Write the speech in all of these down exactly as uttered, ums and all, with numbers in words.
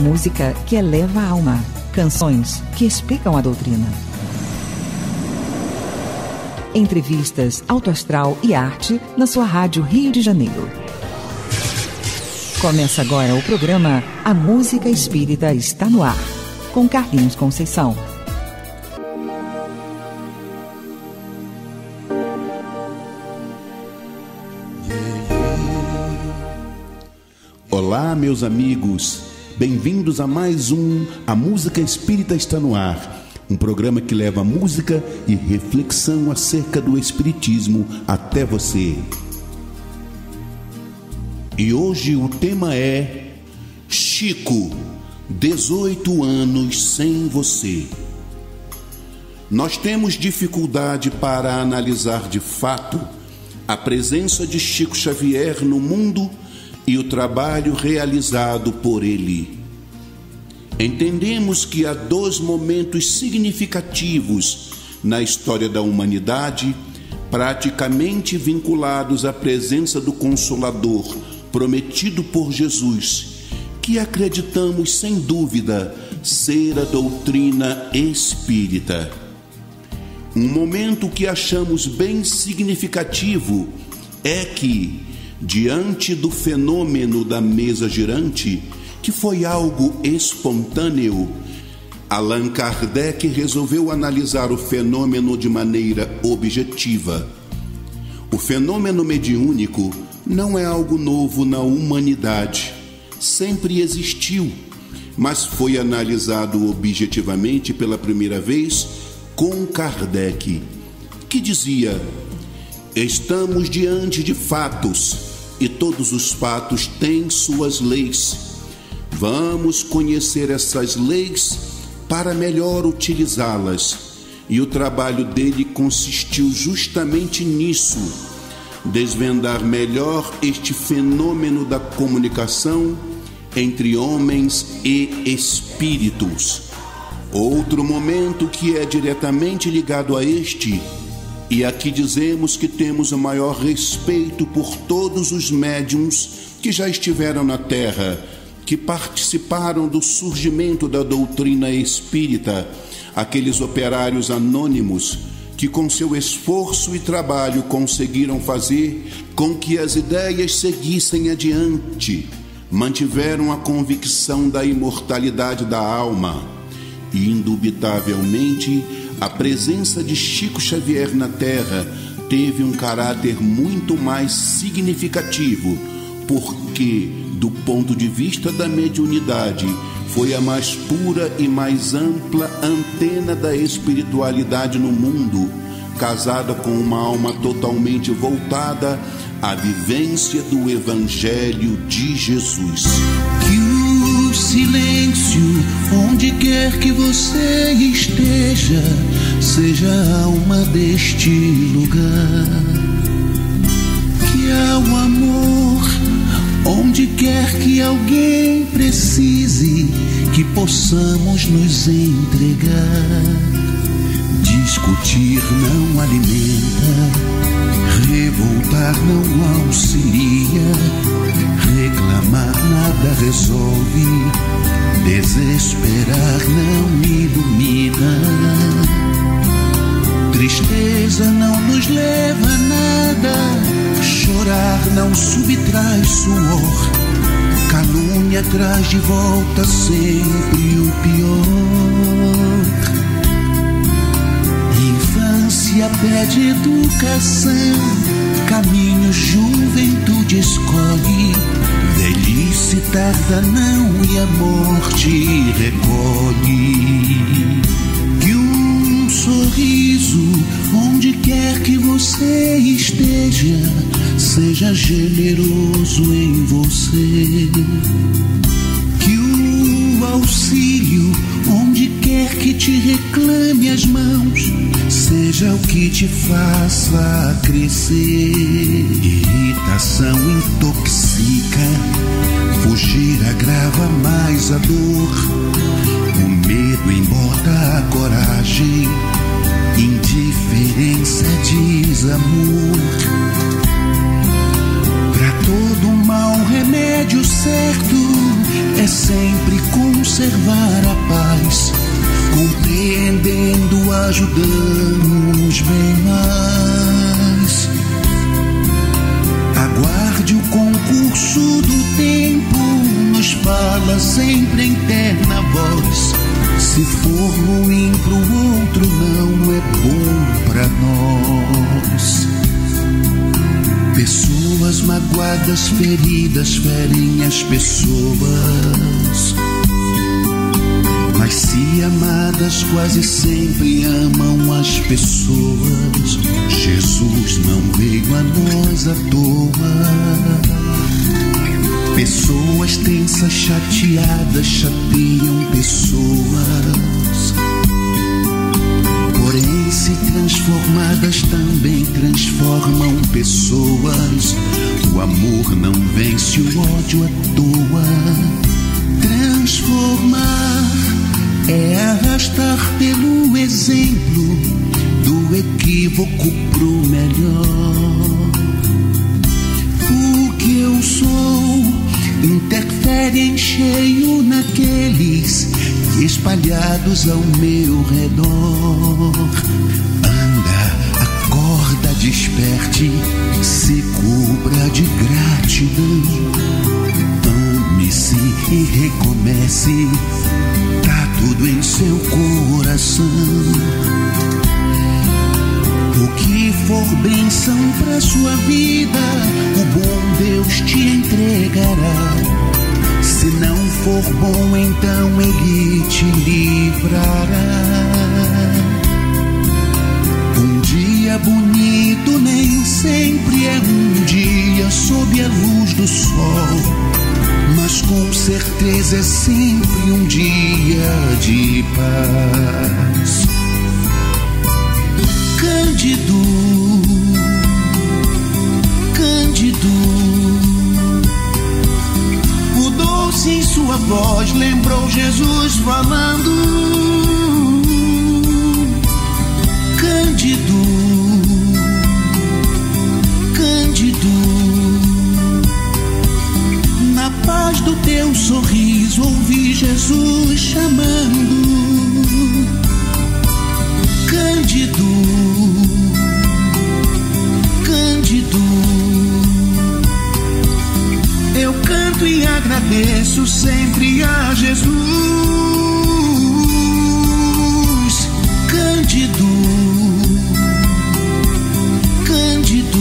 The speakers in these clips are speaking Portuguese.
música que eleva a alma. Canções que explicam a doutrina. Entrevistas, alto astral e arte na sua rádio Rio de Janeiro. Começa agora o programa A Música Espírita Está no Ar, com Carlinhos Conceição. Olá, meus amigos, bem-vindos a mais um A Música Espírita Está no Ar, um programa que leva música e reflexão acerca do Espiritismo até você. E hoje o tema é Chico, dezoito anos sem você. Nós temos dificuldade para analisar de fato a presença de Chico Xavier no mundo e o trabalho realizado por ele. Entendemos que há dois momentos significativos na história da humanidade, praticamente vinculados à presença do Consolador prometido por Jesus, que acreditamos sem dúvida ser a doutrina espírita. Um momento que achamos bem significativo é que, diante do fenômeno da mesa girante, que foi algo espontâneo, Allan Kardec resolveu analisar o fenômeno de maneira objetiva. O fenômeno mediúnico não é algo novo na humanidade, sempre existiu, mas foi analisado objetivamente pela primeira vez com Kardec, que dizia: estamos diante de fatos, e todos os fatos têm suas leis. Vamos conhecer essas leis para melhor utilizá-las. E o trabalho dele consistiu justamente nisso: desvendar melhor este fenômeno da comunicação entre homens e espíritos. Outro momento que é diretamente ligado a este, e aqui dizemos que temos o maior respeito por todos os médiuns que já estiveram na Terra, que participaram do surgimento da doutrina espírita, aqueles operários anônimos que com seu esforço e trabalho conseguiram fazer com que as ideias seguissem adiante, mantiveram a convicção da imortalidade da alma. E indubitavelmente a presença de Chico Xavier na Terra teve um caráter muito mais significativo, porque, do ponto de vista da mediunidade, foi a mais pura e mais ampla antena da espiritualidade no mundo, casada com uma alma totalmente voltada à vivência do Evangelho de Jesus. Que o silêncio, onde quer que você esteja, seja a alma deste lugar. Que ao amor, onde quer que alguém precise, que possamos nos entregar. Discutir não alimenta, revoltar não auxilia, reclamar nada resolve, desesperar não ilumina. Tristeza não nos leva a nada, chorar não subtrai suor, calúnia traz de volta sempre o pior. Infância pede educação, caminho juventude escolhe, velhice tarda não e a morte recolhe. Que um sorriso, onde quer que você esteja, seja generoso em você. Que o auxílio, onde quer que te reclame as mãos, seja o que te faça crescer. Irritação intoxica, fugir agrava mais a dor. O medo embota a coragem, indiferença diz amor. Pra todo mal remédio certo é sempre com conservar a paz, compreendendo, ajudamos bem mais. Aguarde o concurso do tempo, nos fala sempre em terna voz. Se for ruim pro outro, não é bom pra nós. Pessoas magoadas, feridas, ferem as pessoas, mas se amadas quase sempre amam as pessoas. Jesus não veio a nós à toa. Pessoas tensas, chateadas, chateiam pessoas, porém se transformadas também transformam pessoas. O amor não vence o ódio à toa. Transformar é arrastar pelo exemplo do equívoco pro melhor. O que eu sou interfere em cheio naqueles espalhados ao meu redor. Anda, acorda, desperte, se cubra de gratidão. Ame-se e recomece, tá tudo em seu coração. O que for bênção pra sua vida, o bom Deus te entregará. Se não for bom, então Ele te livrará. Um dia bonito nem sempre é um dia sob a luz do sol, mas com certeza é sempre um dia de paz. Cândido, Cândido, mudou-se em sua voz, lembrou Jesus falando. Cândido, Cândido, na paz do teu sorriso ouvi Jesus chamando. Cândido, Cândido, eu canto e agradeço sempre a Jesus. Cândido, Cândido,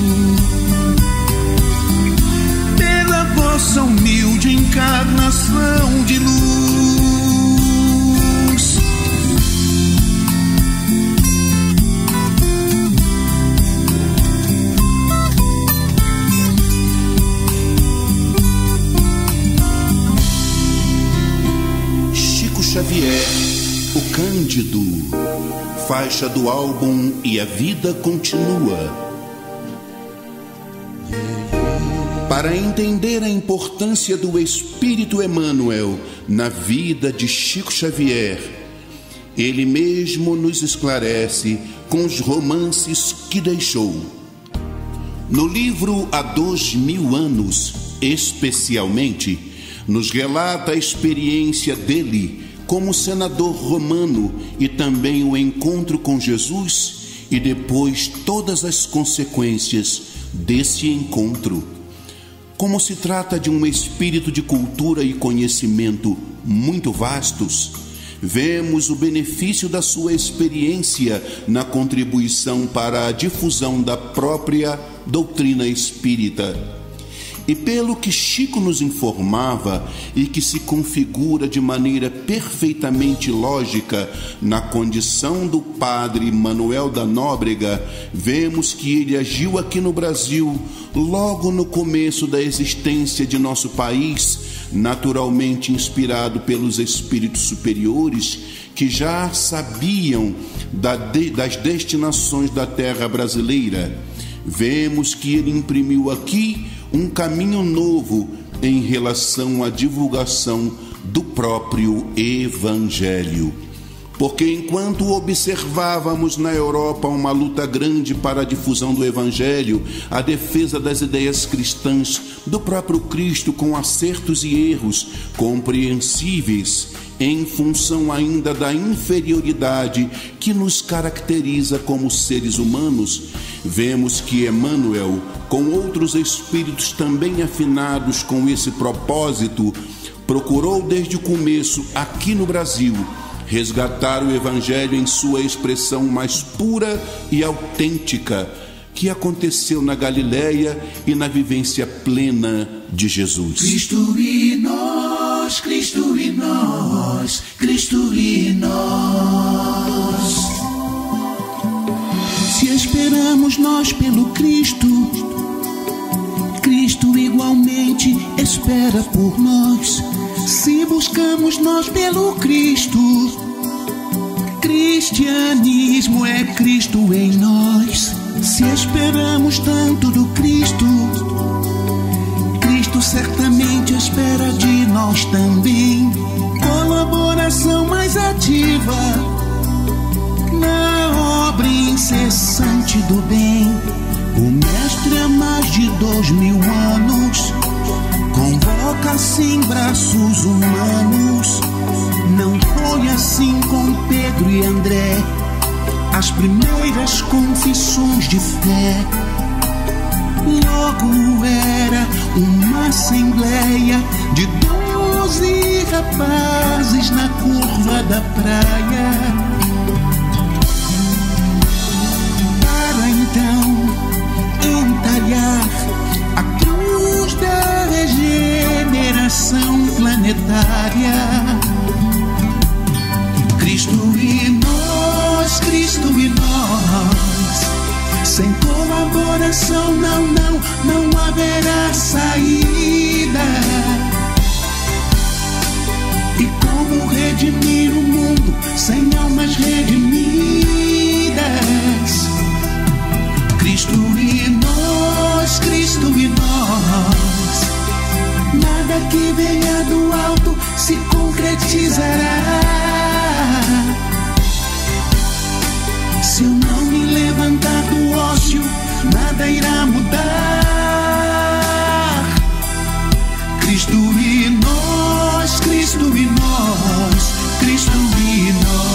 pela vossa humilde encarnação de luz. Xavier, o Cândido, faixa do álbum E a Vida Continua. Para entender a importância do Espírito Emmanuel na vida de Chico Xavier, ele mesmo nos esclarece com os romances que deixou. No livro Há Dois Mil Anos, especialmente, nos relata a experiência dele como senador romano e também o encontro com Jesus e depois todas as consequências desse encontro. Como se trata de um espírito de cultura e conhecimento muito vastos, vemos o benefício da sua experiência na contribuição para a difusão da própria doutrina espírita. E pelo que Chico nos informava e que se configura de maneira perfeitamente lógica na condição do padre Manuel da Nóbrega, vemos que ele agiu aqui no Brasil logo no começo da existência de nosso país, naturalmente inspirado pelos espíritos superiores que já sabiam da de, das destinações da terra brasileira. Vemos que ele imprimiu aqui um caminho novo em relação à divulgação do próprio Evangelho. Porque enquanto observávamos na Europa uma luta grande para a difusão do Evangelho, a defesa das ideias cristãs, do próprio Cristo com acertos e erros compreensíveis, em função ainda da inferioridade que nos caracteriza como seres humanos, vemos que Emmanuel, com outros espíritos também afinados com esse propósito, procurou desde o começo, aqui no Brasil, resgatar o Evangelho em sua expressão mais pura e autêntica, que aconteceu na Galileia e na vivência plena de Jesus. Cristo e nós, Cristo e nós, Cristo e nós. Se esperamos nós pelo Cristo, Cristo igualmente espera por nós. Se buscamos nós pelo Cristo, cristianismo é Cristo em nós. Se esperamos tanto do Cristo, Cristo certamente espera de nós também. Colaboração mais ativa na obra incessante do bem. O Mestre há mais de dois mil anos convoca sem braços humanos. Não foi assim com Pedro e André, as primeiras confissões de fé. Logo era uma assembleia de doze rapazes na curva da praia, para então entalhar a cruz da regeneração planetária. Cristo e nós, Cristo e nós. Sem colaboração não, não, não haverá saída. E como redimir o mundo sem almas redimidas? Cristo e nós, Cristo e nós. Nada que venha do alto se concretizará. Se eu não me levantar do ócio, nada irá mudar. Cristo e nós, Cristo e nós, Cristo e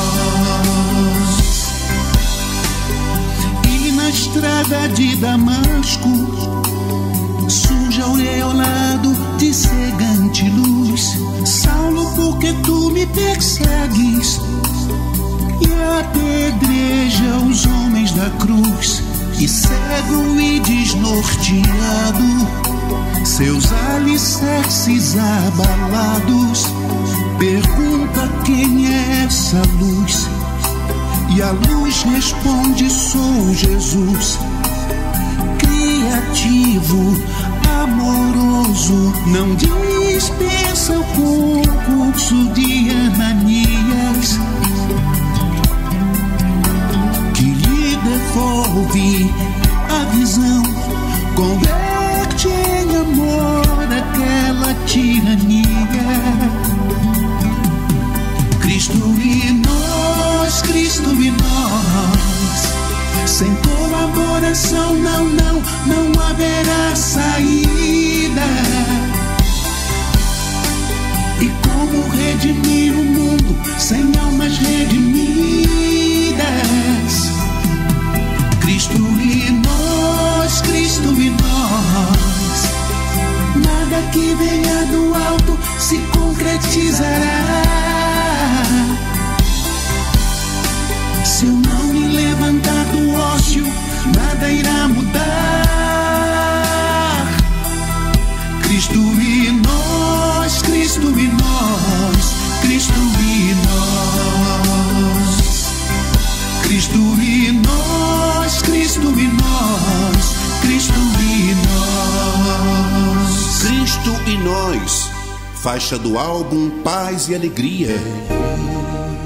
nós. E na estrada de Damasco surge aureolado de cegante luz. Saulo, porque tu me persegues? E apedreja os homens da cruz. E cego e desnorteado, seus alicerces abalados, pergunta quem é essa luz. E a luz responde: sou Jesus. Criativo, amoroso, não dispensa o concurso de Ananias, que lhe devolve a visão, converte em amor aquela tirania. Cristo e nós, Cristo e nós. Sem colaboração não, não, não haverá saída. E como redimir o mundo sem almas redimidas? Cristo e nós, Cristo e nós. Nada que venha do alto se concretizará. Se eu não me levantar do ócio, nada irá mudar. Cristo e nós, Cristo e nós, Cristo e nós. Cristo e nós, Cristo e nós, Cristo e nós. Cristo e nós, faixa do álbum Paz e Alegria.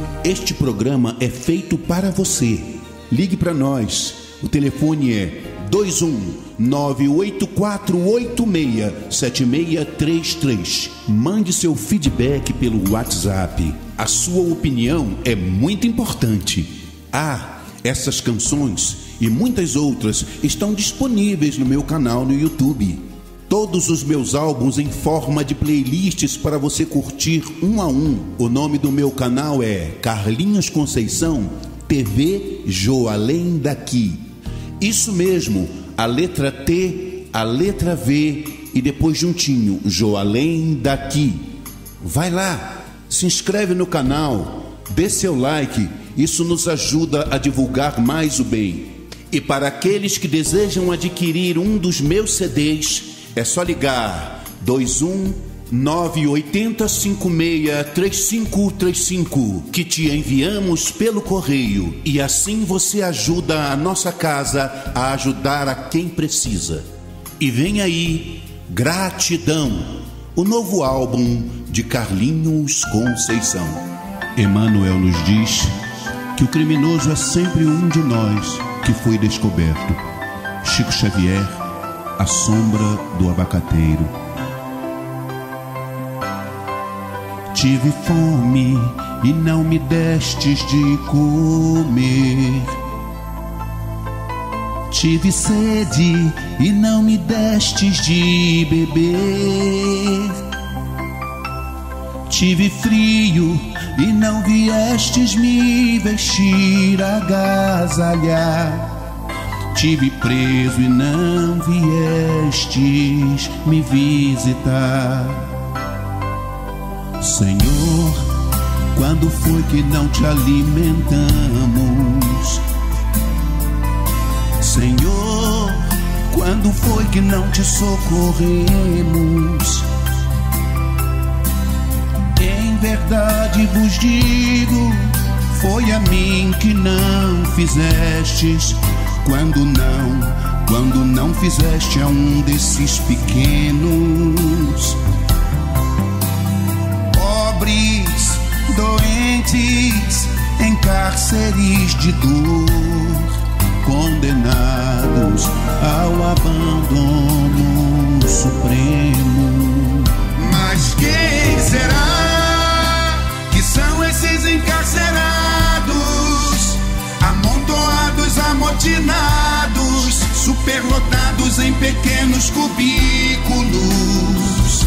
Este programa é feito para você. Ligue para nós. O telefone é dois um nove oito quatro oito seis sete seis três três. Mande seu feedback pelo WhatsApp. A sua opinião é muito importante. Ah, essas canções e muitas outras estão disponíveis no meu canal no YouTube. Todos os meus álbuns em forma de playlists para você curtir um a um. O nome do meu canal é Carlinhos Conceição T V Joalém Daqui. Isso mesmo, a letra T, a letra V e depois juntinho, Joalém Daqui. Vai lá, se inscreve no canal, dê seu like, isso nos ajuda a divulgar mais o bem. E para aqueles que desejam adquirir um dos meus C Ds, é só ligar dois um nove oito zero cinco seis três cinco três cinco que te enviamos pelo correio e assim você ajuda a nossa casa a ajudar a quem precisa. E vem aí Gratidão, o novo álbum de Carlinhos Conceição. Emmanuel nos diz que o criminoso é sempre um de nós que foi descoberto. Chico Xavier, A Sombra do Abacateiro. Tive fome e não me destes de comer. Tive sede e não me destes de beber. Tive frio e não viestes me vestir, agasalhar. Tive preso e não viestes me visitar. Senhor, quando foi que não te alimentamos? Senhor, quando foi que não te socorremos? Em verdade vos digo, foi a mim que não fizestes. Quando não, quando não fizeste a um desses pequenos. Pobres, doentes, em cárceres de dor, condenados ao abandono supremo. Mas quem será que são esses encarcerados, amontoados, amotinados, superlotados em pequenos cubículos?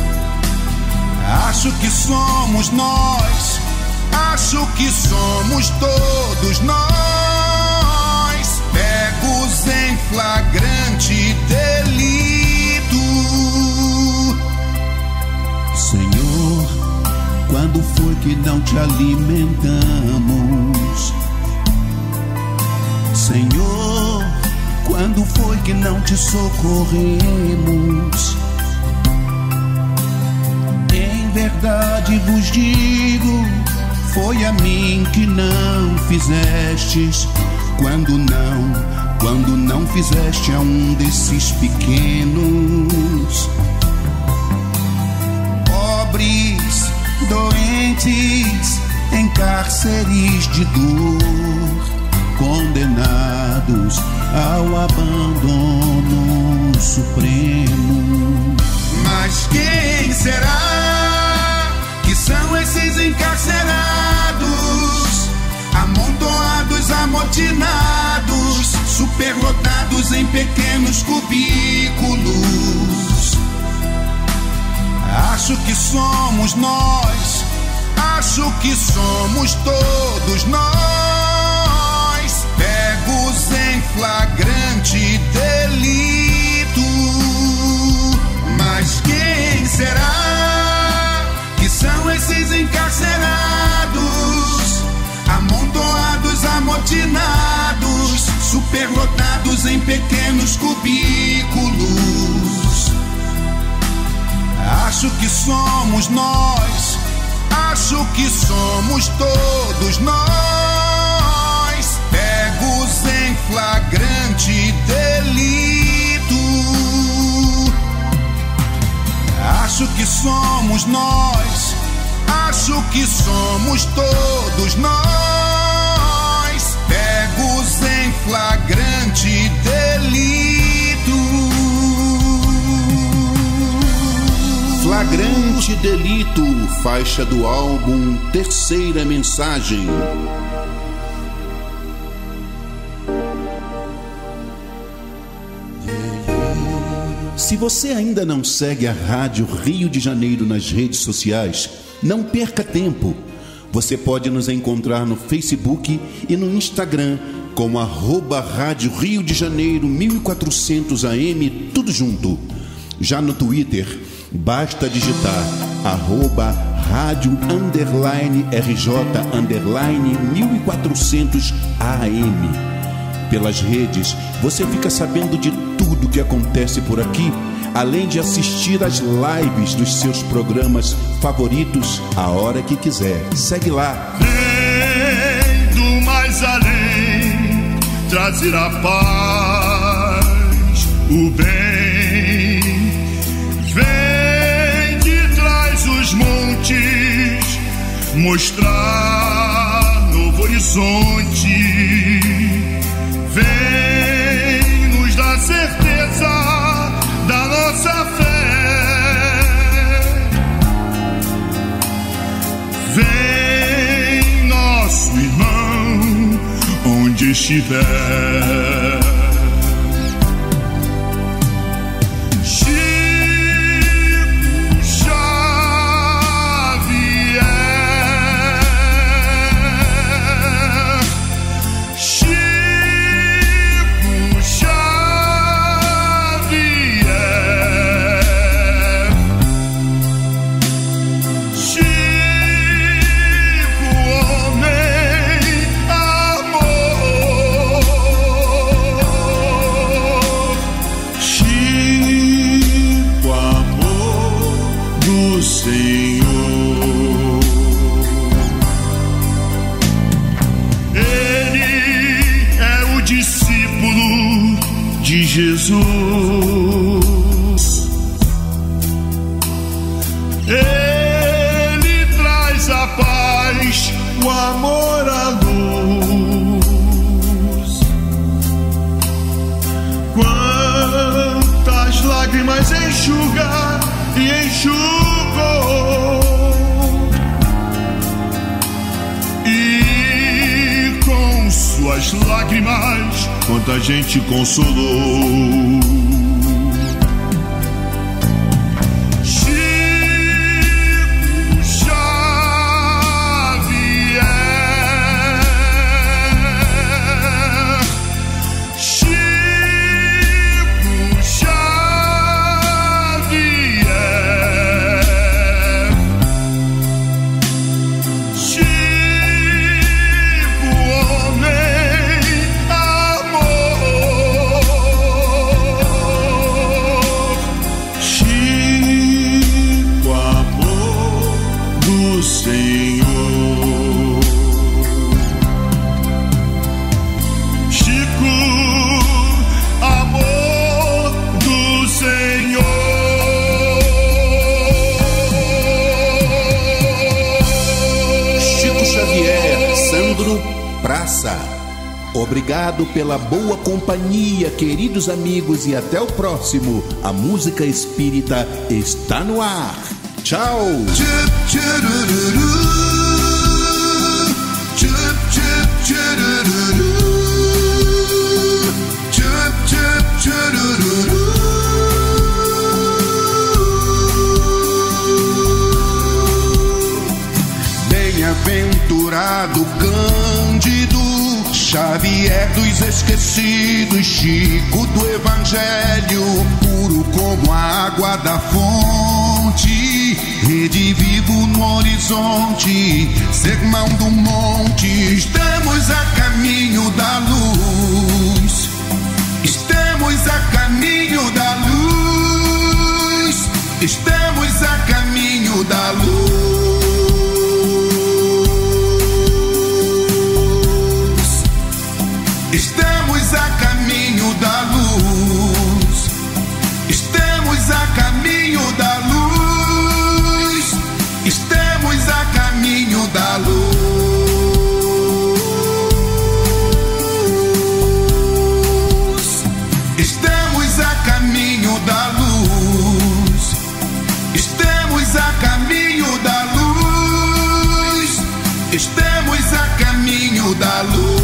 Acho que somos nós, acho que somos todos nós, pegos em flagrante delito. Senhor, quando foi que não te alimentamos? Senhor, quando foi que não te socorremos? Em verdade vos digo, foi a mim que não fizestes. Quando não, quando não fizeste a um desses pequenos. Pobres, doentes, em cárceres de dor, condenados ao abandono supremo. Mas quem será que são esses encarcerados, amontoados, amotinados, superlotados em pequenos cubículos? Acho que somos nós, acho que somos todos nós, pegos em flagrante delito. Mas quem será que são esses encarcerados, amontoados, amotinados, superlotados em pequenos cubículos? Acho que somos nós, acho que somos todos nós, pegos em flagrante delito. Acho que somos nós, acho que somos todos nós, pegos em flagrante delito. Flagrante Delito, faixa do álbum Terceira Mensagem. Se você ainda não segue a Rádio Rio de Janeiro nas redes sociais, não perca tempo. Você pode nos encontrar no Facebook e no Instagram como arroba Rádio Rio de Janeiro mil e quatrocentos A M, tudo junto. Já no Twitter, basta digitar arroba rádio underline RJ underline mil e quatrocentos A M. Pelas redes, você fica sabendo de tudo que acontece por aqui, além de assistir às lives dos seus programas favoritos a hora que quiser. Segue lá. Vem do mais além, trazer a paz, o bem. Vem de trás os montes, mostrar novo horizonte. Vem nos dar certeza da nossa fé. Vem, nosso irmão, onde estiver. Jesus, Ele traz a paz, o amor, a luz. Quantas lágrimas enxuga e enxugou, e com suas lágrimas quanta gente consolou. Chico Xavier, Chico Xavier, Chico homem, Chico amor do Senhor. Chico amor do Senhor. Chico Xavier, Sandro Praça. Obrigado pela boa companhia, queridos amigos, e até o próximo. A música espírita está no ar. Tchau. Bem-aventurado Cândido Xavier dos esquecidos, Chico do Evangelho, puro como a água da fonte, rede vivo no horizonte, sermão do monte. Estamos a caminho da luz, estamos a caminho da luz, estamos a caminho da luz. Estamos a caminho da luz, estamos a caminho da luz, estamos a caminho da luz, estamos a caminho da luz, estamos da luz.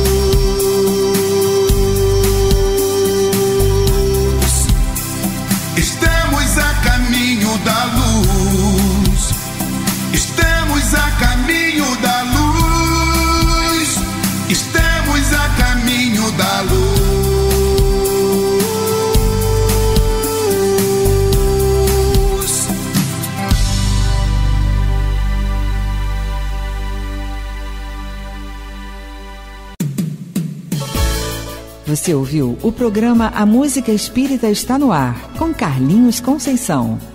Estamos a caminho da luz. Estamos a caminho da luz. Estamos a caminho da luz. Você ouviu o programa A Música Espírita Está no Ar, com Carlinhos Conceição.